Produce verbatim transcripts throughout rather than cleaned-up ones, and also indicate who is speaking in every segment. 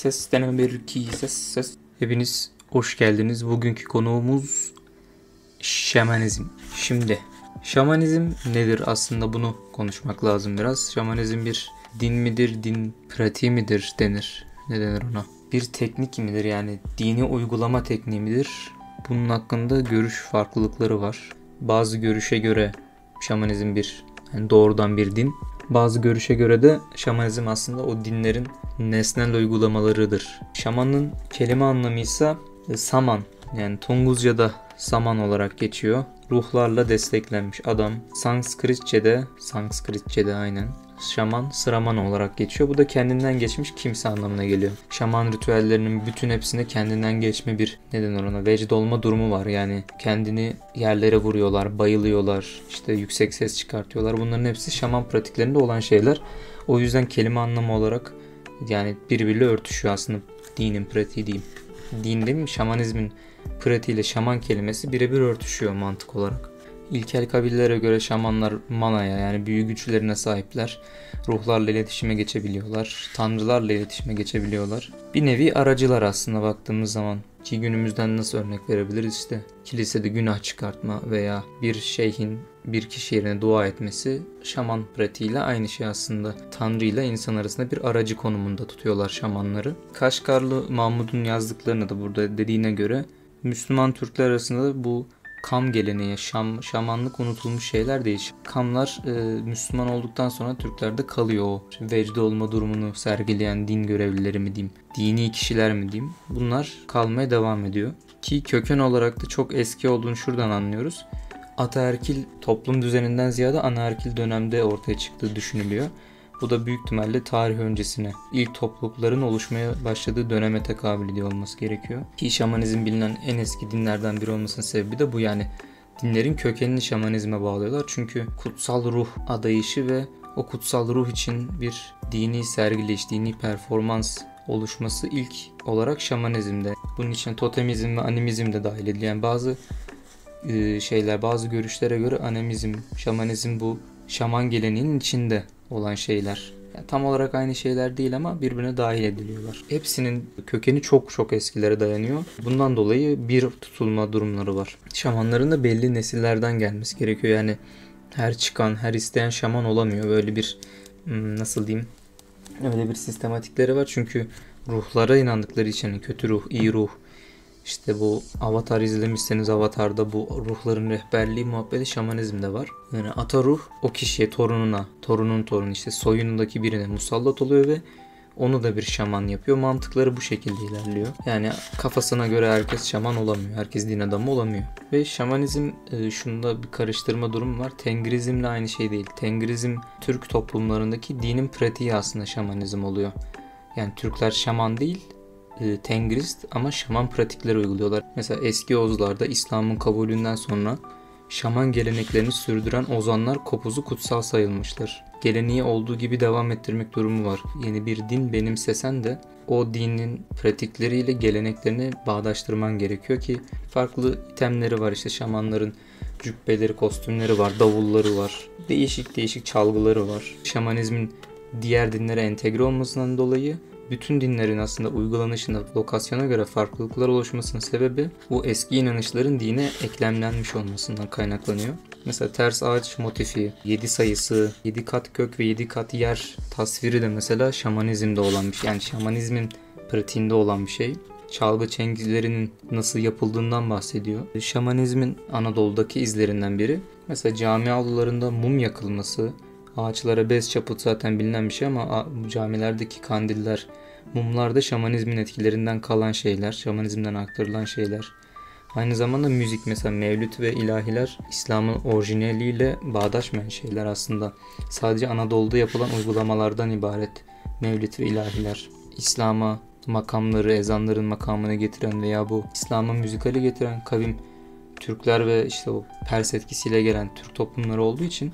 Speaker 1: Ses deneme bir iki ses ses. Hepiniz hoş geldiniz. Bugünkü konuğumuz şamanizm. Şimdi şamanizm nedir? Aslında bunu konuşmak lazım biraz. Şamanizm bir din midir, din pratiği midir denir. Ne denir ona? Bir teknik midir? Yani dini uygulama tekniği midir? Bunun hakkında görüş farklılıkları var. Bazı görüşe göre şamanizm bir yani doğrudan bir din. Bazı görüşe göre de şamanizm aslında o dinlerin nesnel uygulamalarıdır. Şamanın kelime anlamı ise saman, yani Tonguzca'da saman olarak geçiyor. Ruhlarla desteklenmiş adam. Sanskritçe'de, Sanskritçe'de aynen. Şaman, sıraman olarak geçiyor. Bu da kendinden geçmiş kimse anlamına geliyor. Şaman ritüellerinin bütün hepsinde kendinden geçme bir neden ona vecd olma durumu var. Yani kendini yerlere vuruyorlar, bayılıyorlar, işte yüksek ses çıkartıyorlar. Bunların hepsi şaman pratiklerinde olan şeyler. O yüzden kelime anlamı olarak yani birbiriyle örtüşüyor aslında dinin pratiği diyeyim. Din demeyeyim, şamanizmin pratiğiyle şaman kelimesi birebir örtüşüyor mantık olarak. İlkel kabilelere göre şamanlar manaya yani büyü güçlerine sahipler. Ruhlarla iletişime geçebiliyorlar. Tanrılarla iletişime geçebiliyorlar. Bir nevi aracılar aslında baktığımız zaman. Ki günümüzden nasıl örnek verebiliriz işte. Kilisede günah çıkartma veya bir şeyhin bir kişi yerine dua etmesi şaman pratiğiyle aynı şey aslında. Tanrı ile insan arasında bir aracı konumunda tutuyorlar şamanları. Kaşgarlı Mahmud'un yazdıklarını da burada dediğine göre Müslüman Türkler arasında bu kam geleneği, şam, şamanlık unutulmuş şeyler değil. Kamlar e, Müslüman olduktan sonra Türklerde kalıyor o. Vecde olma durumunu sergileyen din görevlileri mi diyeyim, dini kişiler mi diyeyim. Bunlar kalmaya devam ediyor. Ki köken olarak da çok eski olduğunu şuradan anlıyoruz. Ataerkil toplum düzeninden ziyade anaerkil dönemde ortaya çıktığı düşünülüyor. Bu da büyük ihtimalle tarih öncesine, ilk toplulukların oluşmaya başladığı döneme tekabül ediyor olması gerekiyor. Ki şamanizm bilinen en eski dinlerden biri olmasının sebebi de bu, yani dinlerin kökenini şamanizme bağlıyorlar. Çünkü kutsal ruh adayışı ve o kutsal ruh için bir dini sergileyiş, dini performans oluşması ilk olarak şamanizmde. Bunun için totemizm ve animizm de dahil ediliyor. Yani bazı şeyler, bazı görüşlere göre animizm, şamanizm bu şaman geleneğinin içinde olan şeyler. Yani tam olarak aynı şeyler değil ama birbirine dahil ediliyorlar. Hepsinin kökeni çok çok eskilere dayanıyor. Bundan dolayı bir tutulma durumları var. Şamanların da belli nesillerden gelmesi gerekiyor. Yani her çıkan, her isteyen şaman olamıyor. Böyle bir nasıl diyeyim? Öyle bir sistematikleri var. Çünkü ruhlara inandıkları için kötü ruh, iyi ruh. İşte bu Avatar izlemişseniz Avatar'da bu ruhların rehberliği muhabbeti şamanizmde var. Yani ata ruh o kişiye, torununa, torunun torunu işte soyundaki birine musallat oluyor ve onu da bir şaman yapıyor. Mantıkları bu şekilde ilerliyor. Yani kafasına göre herkes şaman olamıyor. Herkes din adamı olamıyor. Ve şamanizm e, şunda bir karıştırma durumu var. Tengrizmle aynı şey değil. Tengrizm Türk toplumlarındaki dinin pratiği aslında şamanizm oluyor. Yani Türkler şaman değil, Tengrist ama şaman pratikleri uyguluyorlar. Mesela eski Oğuzlarda İslam'ın kabulünden sonra şaman geleneklerini sürdüren ozanlar kopuzu kutsal sayılmıştır. Geleneği olduğu gibi devam ettirmek durumu var. Yeni bir din benimsesen de o dinin pratikleriyle geleneklerini bağdaştırman gerekiyor ki farklı itemleri var, işte şamanların cübbeleri, kostümleri var, davulları var, değişik değişik çalgıları var. Şamanizmin diğer dinlere entegre olmasından dolayı bütün dinlerin aslında uygulanışında lokasyona göre farklılıklar oluşmasının sebebi bu eski inanışların dine eklemlenmiş olmasından kaynaklanıyor. Mesela ters ağaç motifi, yedi sayısı, yedi kat kök ve yedi kat yer tasviri de mesela şamanizmde olan bir şey. Yani şamanizmin pratiğinde olan bir şey. Çalgı çengizlerinin nasıl yapıldığından bahsediyor. Şamanizmin Anadolu'daki izlerinden biri. Mesela cami avlularında mum yakılması, ağaçlara bez çaput zaten bilinen bir şey ama camilerdeki kandiller, mumlar da şamanizmin etkilerinden kalan şeyler, şamanizmden aktarılan şeyler. Aynı zamanda müzik, mesela mevlüt ve ilahiler İslam'ın orijinaliyle bağdaşmayan şeyler aslında. Sadece Anadolu'da yapılan uygulamalardan ibaret mevlüt ve ilahiler. İslam'a makamları, ezanların makamını getiren veya bu İslam'a müzikali getiren kavim Türkler ve işte o Pers etkisiyle gelen Türk toplumları olduğu için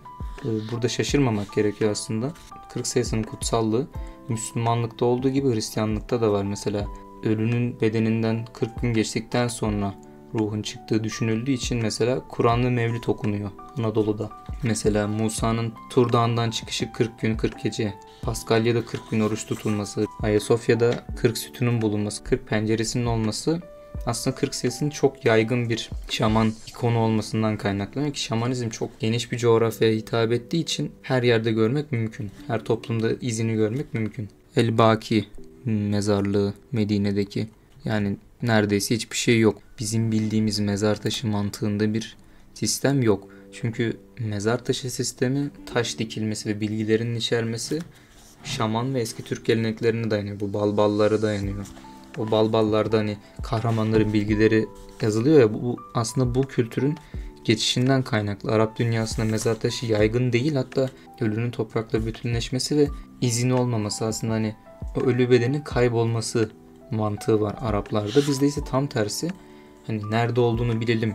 Speaker 1: burada şaşırmamak gerekiyor aslında. kırk sayısının kutsallığı Müslümanlıkta olduğu gibi Hristiyanlıkta da var. Mesela ölünün bedeninden kırk gün geçtikten sonra ruhun çıktığı düşünüldüğü için mesela Kur'an ve Mevlid okunuyor Anadolu'da. Mesela Musa'nın Tur Dağı'ndan çıkışı kırk gün kırk gece. Paskalya'da kırk gün oruç tutulması. Ayasofya'da kırk sütunun bulunması, kırk penceresinin olması aslında kırk sayısının çok yaygın bir şaman ikonu olmasından kaynaklanıyor ki şamanizm çok geniş bir coğrafyaya hitap ettiği için her yerde görmek mümkün. Her toplumda izini görmek mümkün. El-Baki mezarlığı Medine'deki, yani neredeyse hiçbir şey yok. Bizim bildiğimiz mezar taşı mantığında bir sistem yok. Çünkü mezar taşı sistemi taş dikilmesi ve bilgilerin içermesi şaman ve eski Türk geleneklerine dayanıyor. Bu balballara dayanıyor. O balballarda hani kahramanların bilgileri yazılıyor ya, bu aslında bu kültürün geçişinden kaynaklı. Arap dünyasında mezar taşı yaygın değil, hatta ölünün toprakla bütünleşmesi ve izini olmaması, aslında hani o ölü bedenin kaybolması mantığı var Araplarda. Bizde ise tam tersi, hani nerede olduğunu bilelim,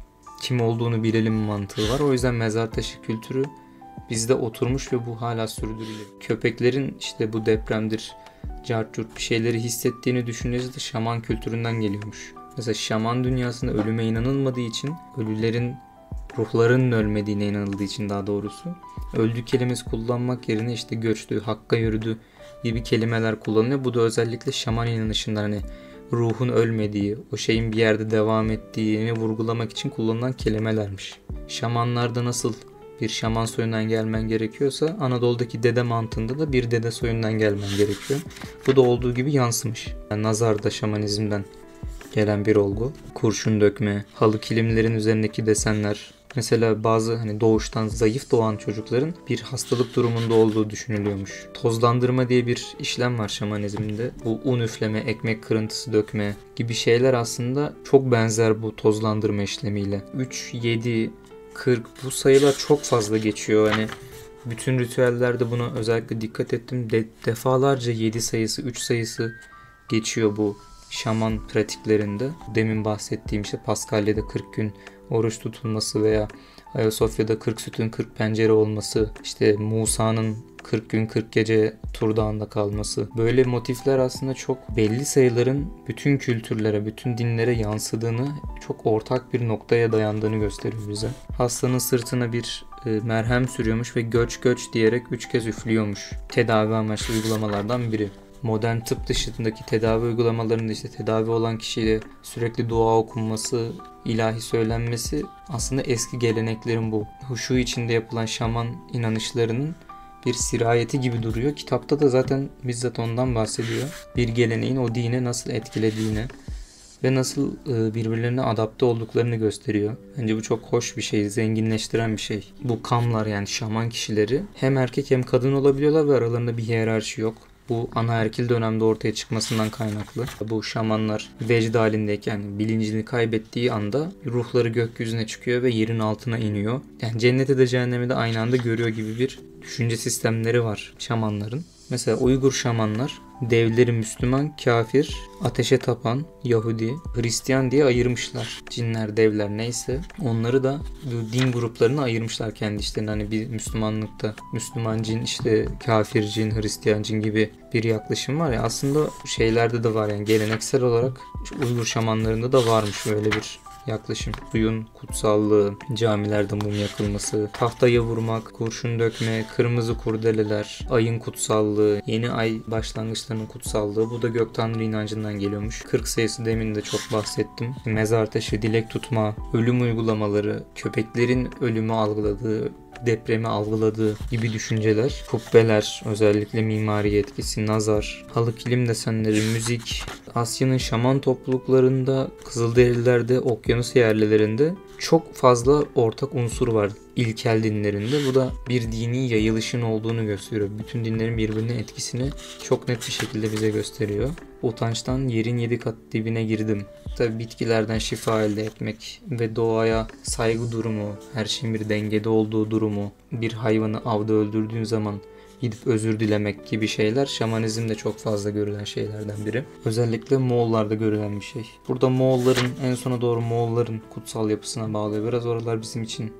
Speaker 1: kim olduğunu bilelim mantığı var. O yüzden mezar taşı kültürü bizde oturmuş ve bu hala sürdürülüyor. Köpeklerin işte bu depremdir, cart curt bir şeyleri hissettiğini düşüncesi de şaman kültüründen geliyormuş. Mesela şaman dünyasında ölüme inanılmadığı için, ölülerin ruhlarının ölmediğine inanıldığı için daha doğrusu, öldü kelimesi kullanmak yerine işte göçtü, hakka yürüdü gibi kelimeler kullanılıyor. Bu da özellikle şaman inanışında hani ruhun ölmediği, o şeyin bir yerde devam ettiğini vurgulamak için kullanılan kelimelermiş. Şamanlarda nasıl bir şaman soyundan gelmen gerekiyorsa, Anadolu'daki dede mantığında da bir dede soyundan gelmen gerekiyor. Bu da olduğu gibi yansımış. Yani nazar da şamanizmden gelen bir olgu. Kurşun dökme, halı kilimlerin üzerindeki desenler. Mesela bazı hani doğuştan zayıf doğan çocukların bir hastalık durumunda olduğu düşünülüyormuş. Tozlandırma diye bir işlem var şamanizmde. Bu un üfleme, ekmek kırıntısı dökme gibi şeyler aslında çok benzer bu tozlandırma işlemiyle. üç, yedi, kırk bu sayılar çok fazla geçiyor. Hani bütün ritüellerde buna özellikle dikkat ettim. De- defalarca yedi sayısı, üç sayısı geçiyor bu şaman pratiklerinde. Demin bahsettiğim işte Paskalya'da kırk gün oruç tutulması veya Ayasofya'da kırk sütun kırk pencere olması, işte Musa'nın kırk gün kırk gece Tur Dağı'nda kalması. Böyle motifler aslında çok belli sayıların bütün kültürlere, bütün dinlere yansıdığını, çok ortak bir noktaya dayandığını gösteriyor bize. Hastanın sırtına bir e, merhem sürüyormuş ve göç göç diyerek üç kez üflüyormuş. Tedavi amaçlı uygulamalardan biri. Modern tıp dışındaki tedavi uygulamalarında işte tedavi olan kişiyle sürekli dua okunması, ilahi söylenmesi aslında eski geleneklerin bu huşu içinde yapılan şaman inanışlarının bir sirayeti gibi duruyor. Kitapta da zaten bizzat ondan bahsediyor. Bir geleneğin o dine nasıl etkilediğini ve nasıl birbirlerine adapte olduklarını gösteriyor. Bence bu çok hoş bir şey, zenginleştiren bir şey. Bu kamlar, yani şaman kişileri hem erkek hem kadın olabiliyorlar ve aralarında bir hiyerarşi yok. Bu anaerkil dönemde ortaya çıkmasından kaynaklı. Bu şamanlar vecd halindeyken, bilincini kaybettiği anda ruhları gökyüzüne çıkıyor ve yerin altına iniyor. Yani cenneti de cehennemi de aynı anda görüyor gibi bir düşünce sistemleri var şamanların. Mesela Uygur şamanlar devleri Müslüman, kafir, ateşe tapan, Yahudi, Hristiyan diye ayırmışlar. Cinler, devler neyse onları da bu din gruplarına ayırmışlar kendi işlerine. Hani bir Müslümanlıkta Müslüman cin, işte kafir cin, Hristiyan cin gibi bir yaklaşım var ya, aslında şeylerde de var, yani geleneksel olarak Uygur şamanlarında da varmış böyle bir yaklaşım. Suyun kutsallığı, camilerde mum yakılması, tahtaya vurmak, kurşun dökme, kırmızı kurdeleler, ayın kutsallığı, yeni ay başlangıçlarının kutsallığı. Bu da gök tanrı inancından geliyormuş. kırk sayısı demin de çok bahsettim. Mezar taşı, dilek tutma, ölüm uygulamaları, köpeklerin ölümü algıladığı, depremi algıladığı gibi düşünceler, kubbeler, özellikle mimari etkisi, nazar, halı kilim desenleri, müzik, Asya'nın şaman topluluklarında, Kızılderililerde, okyanus yerlilerinde çok fazla ortak unsur var ilkel dinlerinde. Bu da bir dini yayılışın olduğunu gösteriyor. Bütün dinlerin birbirine etkisini çok net bir şekilde bize gösteriyor. Utançtan yerin yedi kat dibine girdim. Tabi bitkilerden şifa elde etmek ve doğaya saygı durumu, her şeyin bir dengede olduğu durumu, bir hayvanı avda öldürdüğün zaman gidip özür dilemek gibi şeyler şamanizmde çok fazla görülen şeylerden biri. Özellikle Moğollarda görülen bir şey. Burada Moğolların, en sona doğru Moğolların kutsal yapısına bağlı. Biraz oralar bizim için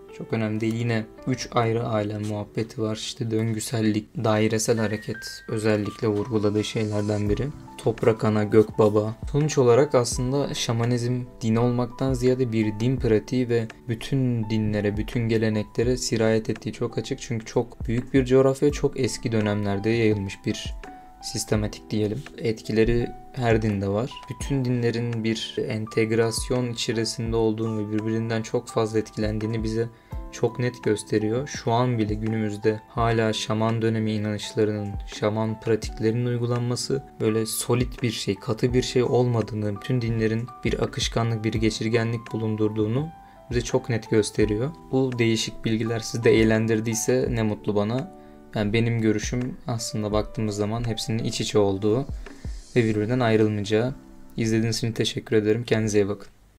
Speaker 1: Çok önemli değil. Yine üç ayrı alem muhabbeti var. İşte döngüsellik, dairesel hareket özellikle vurguladığı şeylerden biri. Toprak ana, gök baba. Sonuç olarak aslında şamanizm din olmaktan ziyade bir din pratiği ve bütün dinlere, bütün geleneklere sirayet ettiği çok açık. Çünkü çok büyük bir coğrafya, çok eski dönemlerde yayılmış bir sistematik diyelim. Etkileri her dinde var. Bütün dinlerin bir entegrasyon içerisinde olduğunu ve birbirinden çok fazla etkilendiğini bize çok net gösteriyor. Şu an bile günümüzde hala şaman dönemi inanışlarının, şaman pratiklerinin uygulanması böyle solit bir şey, katı bir şey olmadığını, bütün dinlerin bir akışkanlık, bir geçirgenlik bulundurduğunu bize çok net gösteriyor. Bu değişik bilgiler sizi de eğlendirdiyse ne mutlu bana. Yani benim görüşüm aslında baktığımız zaman hepsinin iç içe olduğu ve birbirinden ayrılmayacağı. İzlediğiniz için teşekkür ederim. Kendinize iyi bakın.